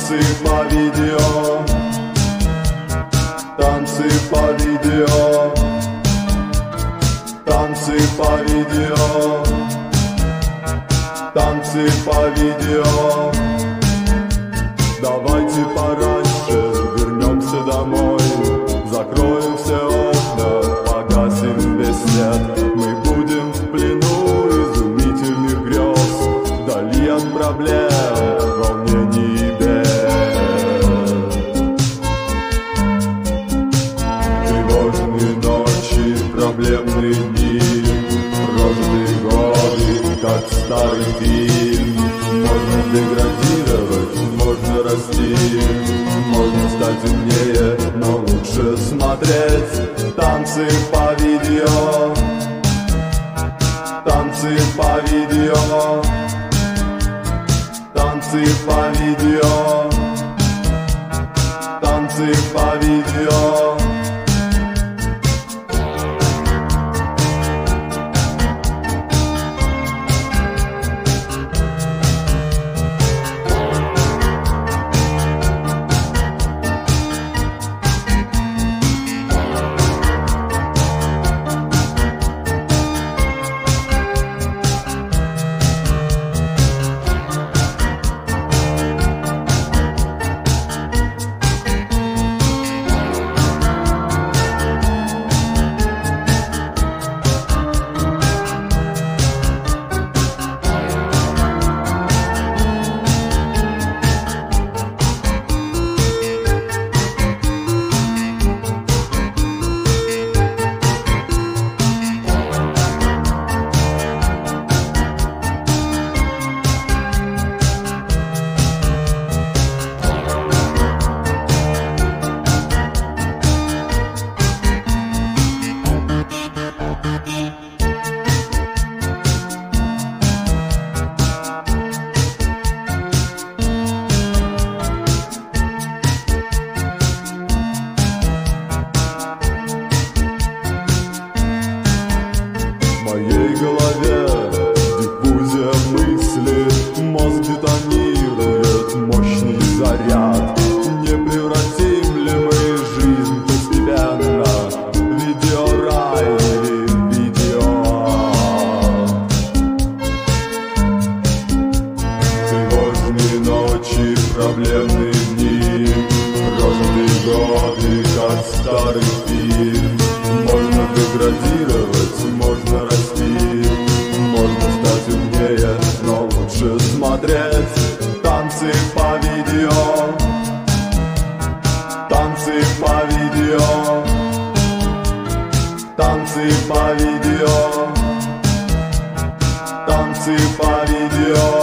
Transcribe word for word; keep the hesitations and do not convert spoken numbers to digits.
Танцы по видео, танцы по видео, танцы по видео, танцы по видео. Давайте пораньше вернемся домой, закроем все окна, погасим весь свет. Мы будем в плену изумительных грез, вдали от проблем, волнений и бед. Тревожные ночи, проблемные дни, прожитые годы, как старый фильм. Можно деградировать, можно расти, можно стать умнее, но лучше смотреть. Танцы по видео, танцы по видео, танцы по видео, танцы по видео. В моей голове диффузия мысли, мозг детонирует мощный заряд. Не превратим ли мы жизнь постепенно в видеорай или в видеоад? Тревожные ночи, проблемные дни, прожитые годы, как старый фильм. Можно деградировать, можно расти, можно стать умнее, но лучше смотреть. Танцы по видео, танцы по видео, танцы по видео, танцы по видео.